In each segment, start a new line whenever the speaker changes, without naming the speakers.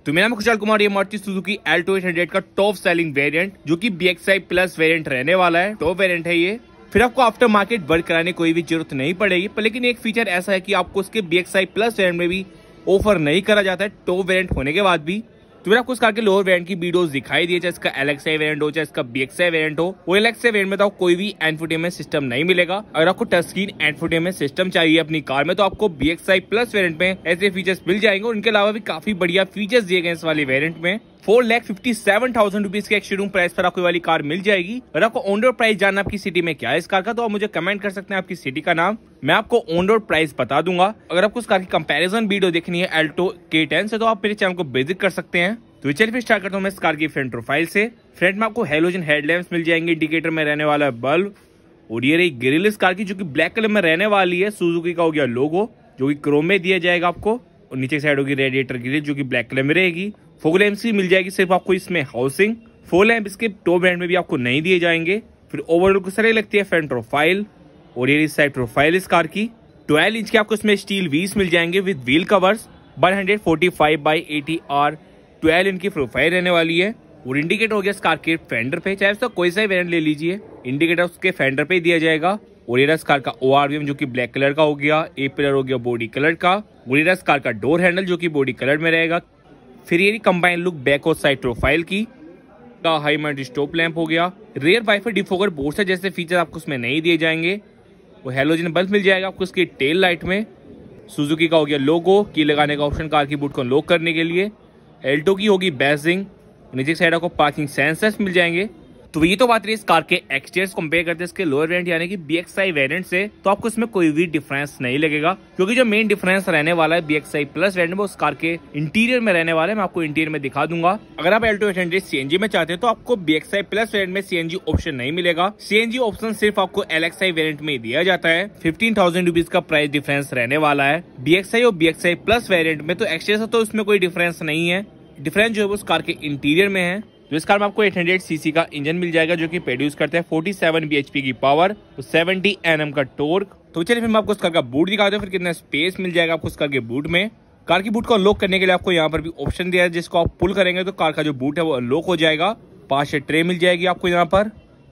तो मेरा नाम खुशहाल कुमार, ये मारुति सुजुकी एल्टो 800 का टॉप सेलिंग वेरिएंट जो कि BXI प्लस वेरिएंट रहने वाला है। टॉप वेरिएंट है ये। फिर आपको आफ्टर मार्केट वर्क कराने कोई भी जरूरत नहीं पड़ेगी, पर लेकिन एक फीचर ऐसा है कि आपको उसके BXI प्लस वेरिएंट में भी ऑफर नहीं करा जाता है टॉप वेरिएंट होने के बाद भी। तो फिर आपको इस कार के लोअर वेरिएंट की वीडियोस दिखाई दी, चाहे इसका LXI वेरिएंट हो चाहे इसका BXI वेरिएंट हो। वो LXI वेरिएंट में तो आपको कोई भी इंफोटेनमेंट सिस्टम नहीं मिलेगा। अगर आपको टच स्क्रीन इंफोटेनमेंट सिस्टम चाहिए अपनी कार में तो आपको BXI प्लस वेरिएंट में ऐसे फीचर्स मिल जाएंगे। उनके अलावा भी काफी बढ़िया फीचर्स दिए गए इस वाले वेरिएंट में। 4,57,000 रुपीज के एक शोरूम प्राइस पर आपको वाली कार मिल जाएगी। अगर आपको ऑन रोड प्राइस जानना आपकी सिटी में क्या है इस कार का, तो आप मुझे कमेंट कर सकते हैं आपकी सिटी का नाम, मैं आपको ऑन रोड प्राइस बता दूंगा। अगर आपको इस कार की कंपैरिजन वीडियो देखनी है एल्टो K10 से, तो आप मेरे चैनल को विजिट कर सकते हैं। तो चलिए फिर स्टार्ट करता हूँ मैं इस कार की फ्रंट प्रोफाइल से। फ्रंट में आपको हेलोजन हेडलैम्प्स मिल जाएंगे, इंडिकेटर में रहने वाला बल्ब, और ये रही ग्रिल इस कार की जो कि ब्लैक कलर में रहने वाली है। सुजुकी का हो गया लोगो जो कि क्रोम में दिया जाएगा आपको, और नीचे साइड होगी रेडिएटर ग्रिल जो कि ब्लैक कलर में रहेगी। फॉग लैंप्स की मिल जाएगी सिर्फ आपको इसमें हाउसिंग। फॉग लैंप इसके टॉप एंड में भी आपको नहीं दिए जाएंगे। फिर ओवरऑल को सही लगती है फ्रंट प्रोफाइल, और ये साइड प्रोफाइल इस कार की 12 इंच के आपको इसमें स्टील व्हील्स मिल जाएंगे with wheel covers. 145/80 R 12 inch की प्रोफाइल रहने वाली है। और इंडिकेटर हो गया इस कार के फेंडर पे, चाहे उसका कोई सा वेरिएंट ले लीजिए, इंडिकेटर उसके फेंडर पे दिया जाएगा। और ये इस कार का ORVM जो कि ब्लैक कलर का हो गया, ए पिलर हो गया बॉडी कलर का, और ये इस कार का डोर हैंडल जो कि बॉडी कलर में रहेगा। फिर ये कंबाइन लुक बैक और साइड प्रोफाइल की का हाई माउंट स्टॉप लैंप हो गया। रियर वाइपर डिफोगर बोर्ड जैसे फीचर आपको उसमें नहीं दिए जाएंगे। वो हेलोजन बल्ब मिल जाएगा आपको उसकी टेल लाइट में। सुजुकी का हो गया लोगो, की लगाने का ऑप्शन कार की बूट को लॉक करने के लिए। एल्टो की होगी बैजिंग, नीचे साइड आपको पार्किंग सेंसर्स मिल जाएंगे। तो ये तो बात रही इस कार के एक्सटीरियर कंपेयर करते हैं इसके लोअर वेरिएंट यानी कि BXI वेरिएंट से, तो आपको इसमें कोई भी डिफरेंस नहीं लगेगा, क्योंकि जो मेन डिफरेंस रहने वाला है BXI प्लस वेरिएंट में उस कार के इंटीरियर में रहने वाला है। मैं आपको इंटीरियर में दिखा दूंगा। अगर आप एल्टो 800 CNG में चाहते हैं तो आपको BXI प्लस वेरिएंट में CNG ऑप्शन नहीं मिलेगा। CNG ऑप्शन सिर्फ आपको LXI वेरिएंट में दिया जाता है। 15,000 रुपीज का प्राइस डिफरेंस रहने वाला है BXI और BXI प्लस वेरिएंट में। तो एक्सटीरियर तो उसमें कोई डिफरेंस नहीं है, डिफरेंस जो है उस कार के इंटीरियर में है। तो इस कार में आपको 800 सीसी का इंजन मिल जाएगा जो कि प्रोड्यूस करता है 47 bhp की पावर, 70 Nm का टॉर्क। तो चलिए फिर मैं आपको इस कार का बूट दिखाता हूँ, फिर कितना स्पेस मिल जाएगा आपको इस कार के बूट में। कार की बूट को अनलॉक करने के लिए आपको यहाँ पर भी ऑप्शन दिया है, जिसको आप पुल करेंगे तो कार का जो बूट है वो अनलॉक हो जाएगा। 5 ट्रे मिल जाएगी आपको यहाँ पर।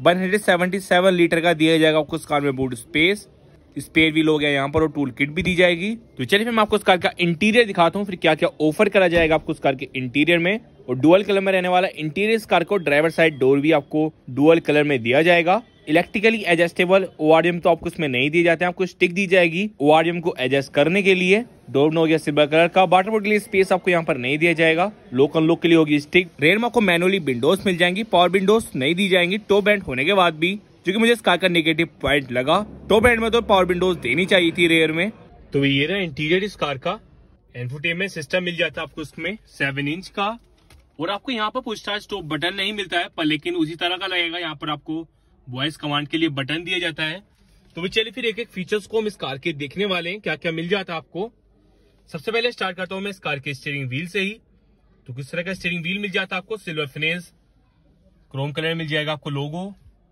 177 लीटर का दिया जाएगा आपको इस कार में बूट स्पेस। स्पेयर व्हील हो गया यहाँ पर, और टूल किट भी दी जाएगी। तो चलिए फिर मैं आपको इस कार का इंटीरियर दिखाता हूँ, फिर क्या क्या ऑफर करा जाएगा आपको इस कार के इंटीरियर में। और डुअल कलर में रहने वाला इंटीरियर इस कार को, ड्राइवर साइड डोर भी आपको डुअल कलर में दिया जाएगा। इलेक्ट्रिकली एडजस्टेबल ORVM तो आपको इसमें नहीं दिए जाते हैं, आपको स्टिक दी जाएगी ORVM को एडजस्ट करने के लिए। डोर हो गया सिल्वर कलर का। वाटर बोर्ड के लिए स्पेस आपको यहाँ पर नहीं दिया जाएगा, लोक अनलॉक के लिए होगी स्टिक। रेयर में आपको मैनुअली विंडोज मिल जाएंगी, पावर विंडोज नहीं दी जाएंगी टॉप एंड होने के बाद भी, जो कि मुझे इस कार का नेगेटिव पॉइंट लगा। टॉप एंड में तो पावर विंडोज देनी चाहिए थी रेयर में। तो ये रहा इंटीरियर इस कार का। इंफोटेनमेंट सिस्टम मिल जाता है आपको इसमें 7 इंच का, और आपको यहाँ पर पुश स्टार्ट स्टॉप बटन नहीं मिलता है, पर लेकिन उसी तरह का लगेगा। यहाँ पर आपको वॉइस कमांड के लिए बटन दिया जाता है। तो चलिए फिर एक एक फीचर्स को हम इस कार के देखने वाले हैं, क्या क्या मिल जाता है आपको। सबसे पहले स्टार्ट करता हूँ मैं इस कार के स्टीयरिंग व्हील से ही। तो किस तरह का स्टीयरिंग व्हील मिल जाता है आपको, सिल्वर फिनिश, क्रोम कलर मिल जाएगा आपको लोगो।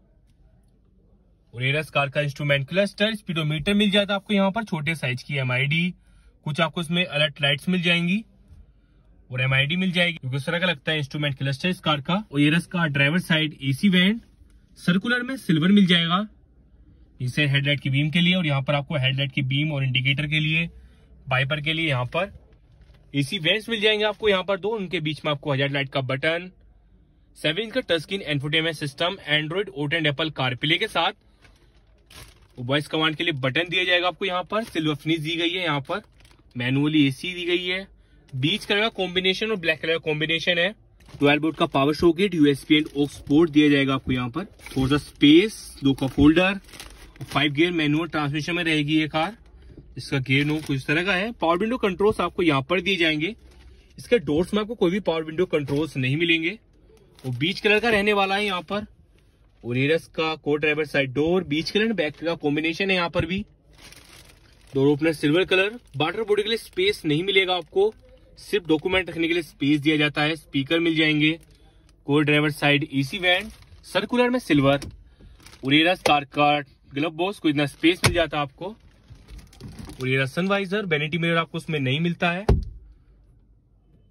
और इस कार का इंस्ट्रूमेंट क्लस्टर, स्पीडोमीटर मिल जाता है आपको यहाँ पर, छोटे साइज की MID, कुछ आपको इसमें अलर्ट लाइट्स मिल जाएंगी और MID मिल जाएगी, क्योंकि इस तरह का लगता है इंस्ट्रूमेंट क्लस्टर इस कार का। और ये car driver side AC vent, circular में सिल्वर मिल जाएगा इसे हेडलाइट की बीम के लिए, और यहाँ पर आपको हेडलाइट की बीम और इंडिकेटर के लिए, वाइपर के लिए यहाँ पर AC वेंट्स मिल जाएंगे आपको यहाँ पर 2, उनके बीच में आपको हेडलाइट का बटन। 7 इंच का touch screen infotainment system, Android auto and Apple CarPlay के साथ। वॉइस कमांड के लिए बटन दिया जाएगा आपको यहाँ पर। सिल्वर फिनिश दी गई है यहाँ पर, मैनुअली AC दी गई है। बीच कलर का कॉम्बिनेशन और ब्लैक कलर का कॉम्बिनेशन है। 12 वोल्ट का power socket, USB and aux port दिया जाएगा आपको यहाँ पर। थोड़ा सा स्पेस, 2 का फोल्डर, 5 गियर मैनुअल ट्रांसमिशन में रहेगी ये कार। इसका गियर नो कुछ तरह का है। पावर विंडो कंट्रोल्स आपको यहाँ पर दिए जाएंगे। इसके डोर्स में आपको कोई भी पावर विंडो कंट्रोल्स नहीं मिलेंगे। वो बीच कलर का रहने वाला है यहाँ पर। और एरस का co driver side door, beige colour and back का कॉम्बिनेशन है यहाँ पर भी। Door opener silver colour. Water body के लिए स्पेस नहीं मिलेगा आपको, सिर्फ डॉक्यूमेंट रखने के लिए स्पेस दिया जाता है। स्पीकर मिल जाएंगे। Co driver side AC vent, circular में सिल्वर। उरेरा कार का ग्लव बॉक्स को इतना स्पेस मिल जाता है आपको। उरेरा सनवाइजर, वैनिटी मिरर आपको उसमें नहीं मिलता है।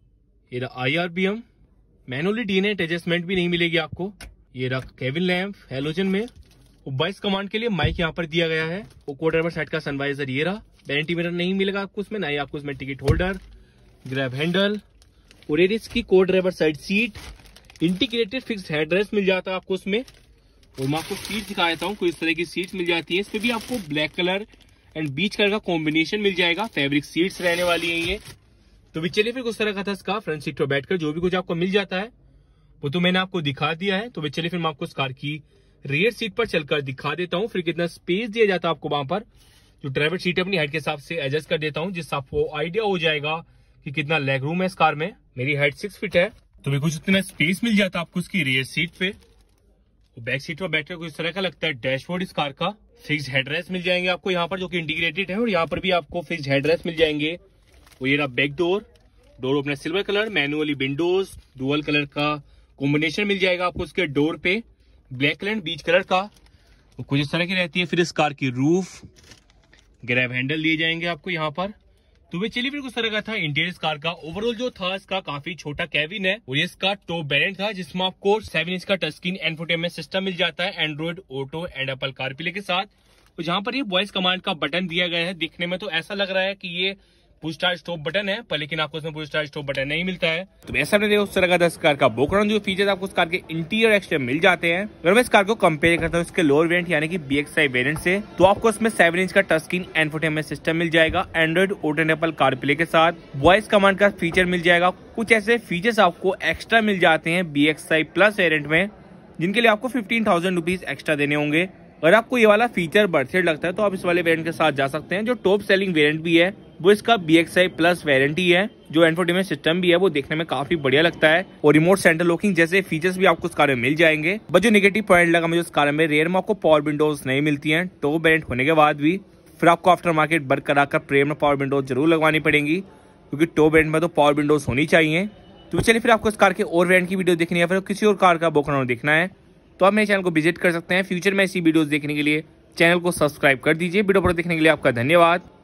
ये रहा IRBM, मैनुअली डीनेट एडजस्टमेंट भी नहीं मिलेगी आपको। ये रहा केबिन लैंप हैलोजन में। और वॉइस कमांड के लिए माइक यहाँ पर दिया गया है। वो को ड्राइवर साइड का सनवाइजर ये रहा। वैनिटी मिरर नहीं मिलेगा आपको उसमें, ना ही आपको उसमें टिकट होल्डर, ग्रैब हैंडल और ये इसकी co driver side seat. Integrated fixed headrest मिल जाता है आपको उसमें। और मैं आपको सीट दिखा देता हूँ, कोई इस तरह की सीट मिल जाती है। इसमें भी आपको black colour and beige colour का कॉम्बिनेशन मिल जाएगा। फैब्रिक सीट्स रहने वाली है ये। तो भी चलिए फिर उस तरह का था इसका फ्रंट सीट पर बैठकर जो भी कुछ आपको मिल जाता है वो तो मैंने आपको दिखा दिया है। तो चलिए फिर मैं आपको इस कार की रियर सीट पर चलकर दिखा देता हूँ, फिर कितना स्पेस दिया जाता है आपको वहां पर। जो ड्राइवर सीट अपनी हाइट के हिसाब से एडजस्ट कर देता हूँ, जिससे आपको आइडिया हो जाएगा कि कितना लेग रूम है इस कार में। मेरी हाइट 6 फीट है, तो भी कुछ इतना स्पेस मिल जाता है आपको उसकी रियर सीट पे। बैक सीट पर बैठकर कुछ तरह का लगता है डैशबोर्ड इस कार का। फिक्स्ड हेडरेस्ट मिल जाएंगे आपको यहाँ पर जो कि इंटीग्रेटेड है, और यहाँ पर भी आपको फिक्स्ड हेडरेस्ट मिल जाएंगे। और ये रहा back door opener silver colour, manually windows, dual colour का कॉम्बिनेशन मिल जाएगा आपको उसके डोर पे, black colour and beige colour का। तो कुछ इस तरह की रहती है। फिर इस कार की रूफ, ग्रैब हैंडल दिए जाएंगे आपको यहाँ पर। तो वे चलिए फिर कुछ तरह का था इंटीरियर कार का। ओवरऑल जो था इसका काफी छोटा कैबिन है, और ये इसका टॉप वेरिएंट था जिसमें आपको 7 इंच का टच स्क्रीन एंटरटेनमेंट सिस्टम मिल जाता है, Android auto and Apple CarPlay के साथ। तो जहां पर ये वॉइस कमांड का बटन दिया गया है, दिखने में तो ऐसा लग रहा है कि ये पुश स्टार्ट स्टॉप बटन है, पर लेकिन आपको इसमें पुश स्टार्ट स्टॉप बटन नहीं मिलता है। तो ऐसा नहीं देखो उस तरह का इस कार का बैकग्राउंड जो फीचर्स आपको इस कार के इंटीरियर एक्सटीरियर मिल जाते हैं। अगर मैं इस कार को कंपेयर करता हूँ इसके लोअर वेरिएंट यानी कि BXI वेरिएंट से, तो आपको इसमें 7 इंच का टच स्क्रीन एंटरटेनमेंट सिस्टम मिल जाएगा, Android auto and Apple CarPlay के साथ। वॉइस कमांड का फीचर मिल जाएगा। कुछ ऐसे फीचर्स आपको एक्स्ट्रा मिल जाते हैं BXI प्लस वेरिएंट में, जिनके लिए आपको 15,000 रुपीज एक्स्ट्रा देने होंगे। अगर आपको ये वाला फीचर बर्थेड लगता है तो आप इस वाले वेरिएंट के साथ जा सकते हैं। जो टॉप सेलिंग वेरिएंट भी है वो इसका BXI प्लस वेरिएंट ही है। जो एंटरटेनमेंट सिस्टम भी है वो देखने में काफी बढ़िया लगता है, और रिमोट सेंटर लॉकिंग जैसे फीचर्स भी आपको इस कार में मिल जाएंगे। बट जो नेगेटिव पॉइंट लगा मुझे इस कार में, रेयर में आपको पावर विंडोज नहीं मिलती है टॉप वेरिएंट होने के बाद भी। फिर आपको आफ्टर मार्केट वर्क कराकर प्रेम में पावर विंडोज जरूर लगवानी पड़ेंगी, क्योंकि टॉप वेरिएंट में तो पावर विंडोज होनी चाहिए। तो चलिए फिर आपको इस कार के और वेरिएंट की वीडियो देखनी है, फिर किसी और कार का बैकग्राउंड देखना है, तो आप मेरे चैनल को विजिट कर सकते हैं। फ्यूचर में ऐसी वीडियोस देखने के लिए चैनल को सब्सक्राइब कर दीजिए। वीडियो पर देखने के लिए आपका धन्यवाद।